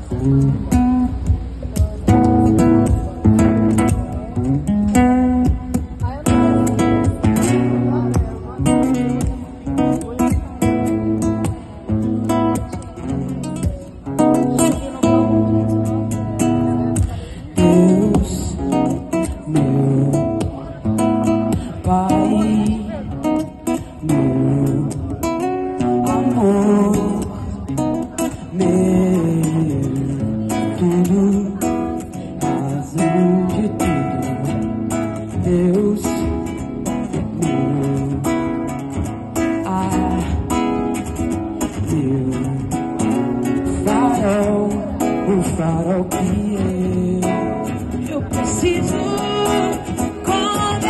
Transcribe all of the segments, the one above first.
O farol que eu preciso, como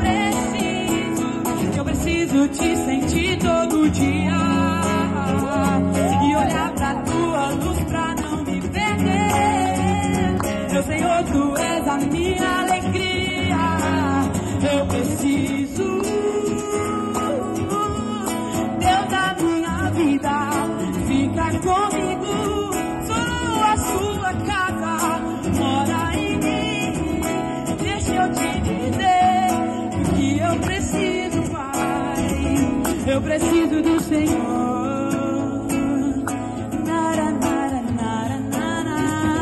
eu preciso te sentir todo dia e olhar pra tua luz pra não me perder. Meu Senhor, tu és a minha alegria. Eu preciso, Deus da minha vida, fica comigo. Sua casa mora em mim. Deixa eu te dizer que eu preciso, Pai. Eu preciso do Senhor. Nara, nara, nara, nara,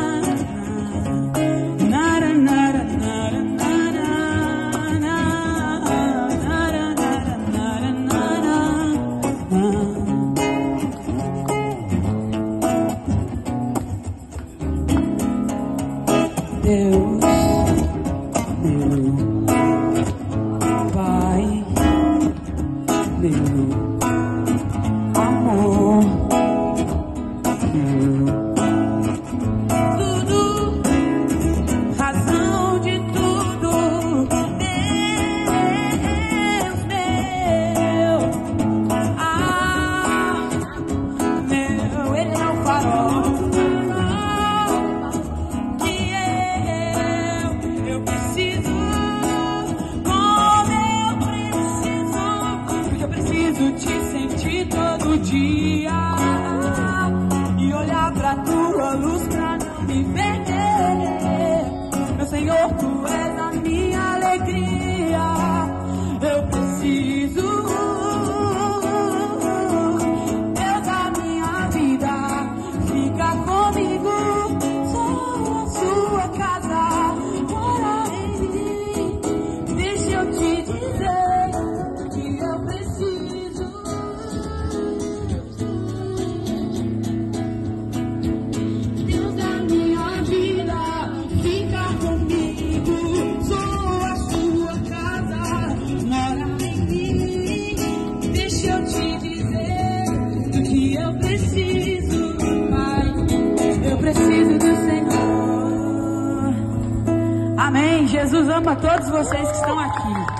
nara, nara, nara, Deus, meu Pai, meu amor, meu tudo, razão de tudo, Deus meu, meu, Ele é o farol. Te sentir todo dia e olhar pra tua luz pra não me perder. Meu Senhor, tu és a minha alegria. Eu preciso, Deus da minha vida, fica comigo. Sou a sua casa, mora em mim. Deixa eu te dizer que eu preciso. Preciso do Senhor. Amém. Jesus ama todos vocês que estão aqui.